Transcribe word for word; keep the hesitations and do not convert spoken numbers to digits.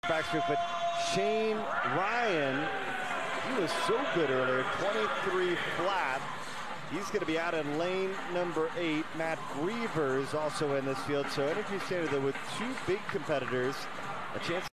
backstroke, but Shane Ryan, he was so good earlier, twenty-three flat. He's going to be out in lane number eight. Matt Griever is also in this field. So Energy Standard, though, with two big competitors, a chance